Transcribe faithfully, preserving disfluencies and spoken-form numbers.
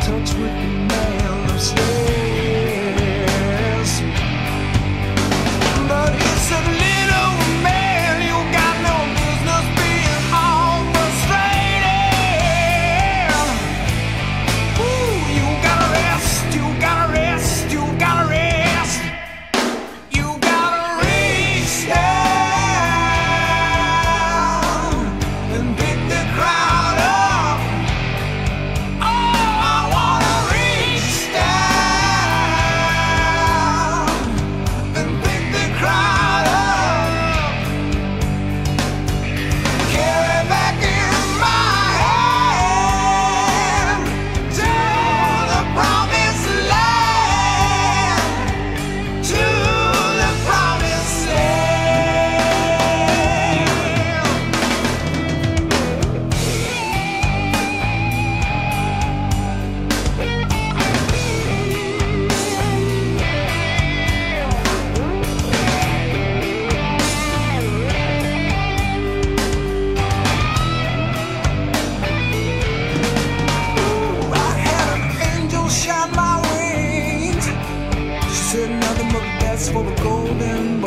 touch with the man upstairs. But he said, little man, you got no business being all frustrated. Ooh, you gotta rest, you gotta rest, you gotta rest. You gotta reach down and pick the crowd up. Oh, I wanna reach down and pick the crowd up. Carry back in my hand to the promised land, to the promised land. Ooh, I had an angel shine my wings. She said nothing but that's for the golden